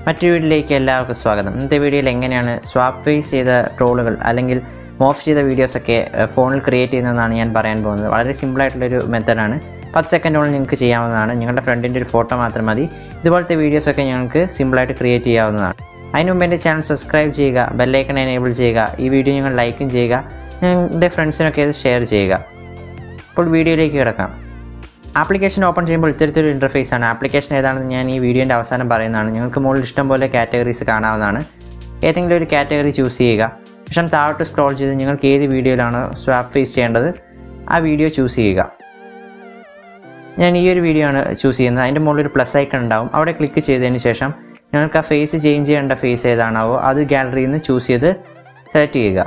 മറ്റൊരു വീഡിയോയിലേക്ക് എല്ലാവർക്കും സ്വാഗതം. ഇന്നത്തെ വീഡിയോയിൽ എങ്ങനെയാണ് സ്വാപ്പ് ഫേസ് ചെയ്ത ട്രോളുകൾ അല്ലെങ്കിൽ മോഫ് ചെയ്ത വീഡിയോസൊക്കെ ഫോണിൽ ക്രിയേറ്റ് ചെയ്യുന്നതെന്നാണ് ഞാൻ പറയാൻ പോകുന്നത്. വളരെ സിമ്പിളായിട്ടുള്ളൊരു മെത്തഡാണ്. 10 സെക്കൻഡോളം നിങ്ങൾക്ക് ചെയ്യാവുന്നതാണ്. നിങ്ങളുടെ ഫ്രണ്ടിൻ്റെ ഒരു ഫോട്ടോ മാത്രം മതി. ഇതുപോലത്തെ വീഡിയോസൊക്കെ ഞങ്ങൾക്ക് സിമ്പിളായിട്ട് ക്രിയേറ്റ് ചെയ്യാവുന്നതാണ്. അതിന് മുമ്പ് എൻ്റെ ചാനൽ സബ്സ്ക്രൈബ് ചെയ്യുക, ബെല്ലൈക്കൺ എനേബിൾ ചെയ്യുക, ഈ വീഡിയോ നിങ്ങൾ ലൈക്കും ചെയ്യുക, നിങ്ങളുടെ ഫ്രണ്ട്സിനൊക്കെ ഇത് ഷെയർ ചെയ്യുക. അപ്പോൾ വീഡിയോയിലേക്ക് കിടക്കാം. ആപ്ലിക്കേഷൻ ഓപ്പൺ ചെയ്യുമ്പോൾ ഇത്തരത്തിലൊരു ഇൻ്റർഫേസ് ആണ്. ആപ്ലിക്കേഷൻ ഏതാണെന്ന് ഞാൻ ഈ വീഡിയോൻ്റെ അവസാനം പറയുന്നതാണ്. നിങ്ങൾക്ക് മുകളിൽ ഇഷ്ടംപോലെ കാറ്റഗറീസ് കാണാവുന്നതാണ്. ഏതെങ്കിലും ഒരു കാറ്റഗറി ചൂസ് ചെയ്യുക. ശേഷം താഴോട്ട് സ്ക്രോൾ ചെയ്ത് നിങ്ങൾക്ക് ഏത് വീഡിയോയിലാണോ സ്വാപ്പ് ഫേസ് ചെയ്യേണ്ടത് ആ വീഡിയോ ചൂസ് ചെയ്യുക. ഞാൻ ഈ ഒരു വീഡിയോ ആണ് ചൂസ് ചെയ്യുന്നത്. അതിൻ്റെ മുകളിൽ ഒരു പ്ലസ് ഐക്കൺ ഉണ്ടാവും. അവിടെ ക്ലിക്ക് ചെയ്തതിന് ശേഷം നിങ്ങൾക്ക് ആ ഫേസ് ചേഞ്ച് ചെയ്യേണ്ട ഫേസ് ഏതാണാവോ അത് ഗാലറിയിൽ നിന്ന് ചൂസ് ചെയ്ത് സെലക്ട് ചെയ്യുക.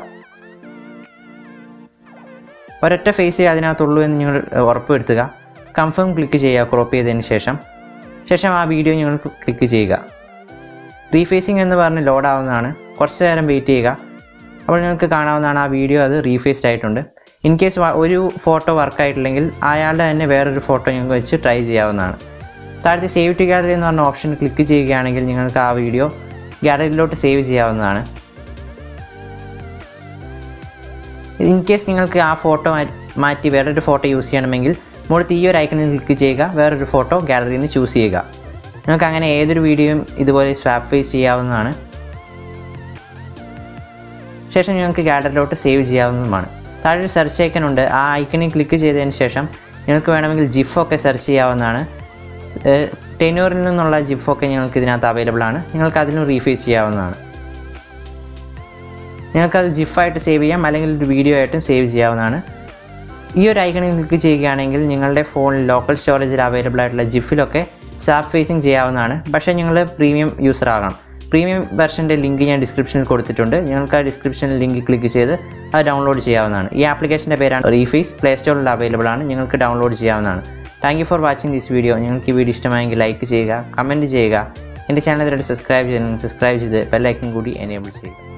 ഒരൊറ്റ ഫേസ് അതിനകത്തുള്ളൂ എന്ന് നിങ്ങൾ ഉറപ്പുവരുത്തുക. കൺഫേം ക്ലിക്ക് ചെയ്യുക ക്രോപ്പ് ചെയ്തതിന് ശേഷം ആ വീഡിയോ നിങ്ങൾ ക്ലിക്ക് ചെയ്യുക. റീഫേസിങ് എന്ന് പറഞ്ഞ് ലോഡ് ആവുന്നതാണ്. കുറച്ച് നേരം വെയിറ്റ് ചെയ്യുക. അപ്പോൾ നിങ്ങൾക്ക് കാണാവുന്നതാണ് ആ വീഡിയോ അത് റീഫേസ്ഡ് ആയിട്ടുണ്ട്. ഇൻ കേസ് ഒരു ഫോട്ടോ വർക്കായിട്ടില്ലെങ്കിൽ അയാളുടെ തന്നെ വേറൊരു ഫോട്ടോ നിങ്ങൾക്ക് വെച്ച് ട്രൈ ചെയ്യാവുന്നതാണ്. താഴത്തെ സേവ് ടു ഗാലറി എന്ന് പറഞ്ഞ ഓപ്ഷൻ ക്ലിക്ക് ചെയ്യുകയാണെങ്കിൽ നിങ്ങൾക്ക് ആ വീഡിയോ ഗാലറിയിലോട്ട് സേവ് ചെയ്യാവുന്നതാണ്. ഇൻ കേസ് നിങ്ങൾക്ക് ആ ഫോട്ടോ മാറ്റി വേറൊരു ഫോട്ടോ യൂസ് ചെയ്യണമെങ്കിൽ മുകളിൽ ഈ ഒരു ഐക്കണിൽ ക്ലിക്ക് ചെയ്യുക. വേറൊരു ഫോട്ടോ ഗാലറിയിൽ നിന്ന് ചൂസ് ചെയ്യുക. നിങ്ങൾക്ക് അങ്ങനെ ഏതൊരു വീഡിയോയും ഇതുപോലെ സ്വാപ്പ് ഫേസ് ചെയ്യാവുന്നതാണ്. ശേഷം നിങ്ങൾക്ക് ഗാലറിയിലോട്ട് സേവ് ചെയ്യാവുന്നതുമാണ്. താഴെ ഒരു സെർച്ച് ഐക്കൺ ഉണ്ട്. ആ ഐക്കണിൽ ക്ലിക്ക് ചെയ്തതിന് ശേഷം നിങ്ങൾക്ക് വേണമെങ്കിൽ ജിഫൊക്കെ സെർച്ച് ചെയ്യാവുന്നതാണ്. ടെനൂറിൽ നിന്നുള്ള ജിഫൊക്കെ നിങ്ങൾക്ക് ഇതിനകത്ത് അവൈലബിൾ ആണ്. നിങ്ങൾക്ക് അതിനും റീഫേസ് ചെയ്യാവുന്നതാണ്. നിങ്ങൾക്കത് ജിഫായിട്ട് സേവ് ചെയ്യാം, അല്ലെങ്കിൽ ഒരു വീഡിയോ ആയിട്ടും സേവ് ചെയ്യാവുന്നതാണ്. ഈ ഒരു ഐക്കണിൽ ക്ലിക്ക് ചെയ്യുകയാണെങ്കിൽ നിങ്ങളുടെ ഫോണിൽ ലോക്കൽ സ്റ്റോറേജിൽ അവൈലബിൾ ആയിട്ടുള്ള ജിഫിലൊക്കെ സ്വാപ്പ് ഫേസിങ് ചെയ്യാവുന്നതാണ്. പക്ഷേ നിങ്ങൾ പ്രീമിയം യൂസർ ആകണം. പ്രീമിയം വെർഷൻ്റെ ലിങ്ക് ഞാൻ ഡിസ്ക്രിപ്ഷനിൽ കൊടുത്തിട്ടുണ്ട്. നിങ്ങൾക്ക് ആ ഡിസ്ക്രിപ്ഷനിൽ ലിങ്ക് ക്ലിക്ക് ചെയ്ത് അത് ഡൗൺലോഡ് ചെയ്യാവുന്നതാണ്. ഈ ആപ്ലിക്കേഷൻ്റെ പേരാണ് റീഫേസ്. പ്ലേ സ്റ്റോറിൽ അവൈലബിൾ ആണ്. നിങ്ങൾക്ക് ഡൗൺലോഡ് ചെയ്യാവുന്നതാണ്. Thank you for watching this video. നിങ്ങൾക്ക് ഈ വീഡിയോ ഇഷ്ടമായെങ്കിൽ ലൈക്ക് ചെയ്യുക, കമൻറ്റ് ചെയ്യുക. എൻ്റെ ചാനൽ സബ്സ്ക്രൈബ് ചെയ്ത് ബെൽ ഐക്കൺ കൂടി എനേബിൾ ചെയ്യുക.